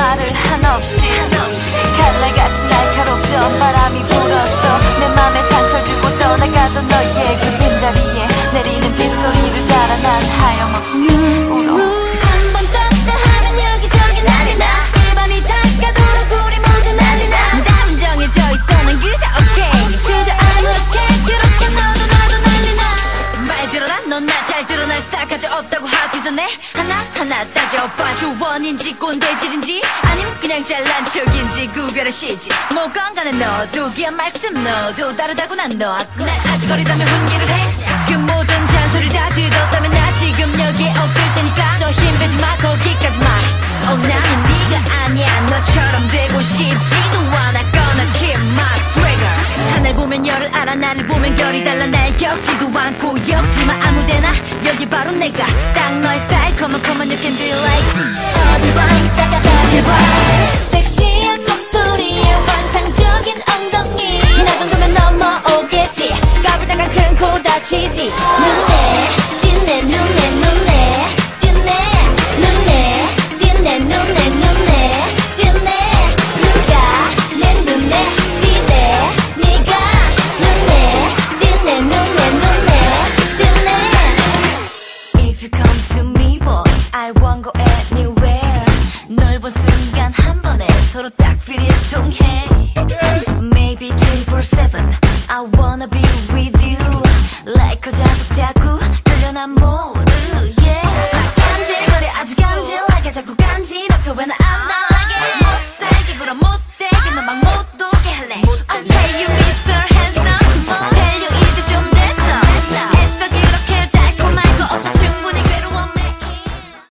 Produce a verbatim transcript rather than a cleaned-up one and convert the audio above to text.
말을 한없이 칼날같이 날카롭던 바람이 불었어. 내 맘에 상처 주고 떠나가던 너의 그 빈자리에 내리는 빗소리를 따라 난 하염없이 울어. 한번 떴다 하면 여기저기 난리 나. 이 밤이 닦아도록 우리 모두 난리 나. 난 정해져 있어 난 그저 오케이. 그저 아무렇게 그렇게 너도 나도 난리 나. 말 들어라 넌 나 잘 들어. 날 싹가져 없다고 하기 전에 하나하나 따져봐. 조언인지 꼰대질인지 아님 그냥 잘난 척인지 구별하시지. 뭐 건강한 너도 귀한 말씀 너도 다르다고 난 너. 날 아직 어리다면 훈계를 해. 그 모든 잔소리를 다 들었다면 나 지금 여기에 없을 테니까 더 힘 빼지 마 거기까지 마. 어 나는 네가 아니야. 너처럼 되고 싶지도 않아. Gonna keep my swagger. 하늘 보면 열을 알아. 나를 보면 결이 달라. 날 겪지도 않고 엮지마 아무데나. 여기 바로 내가 딱 너의 스타일. Come on come on you can do it like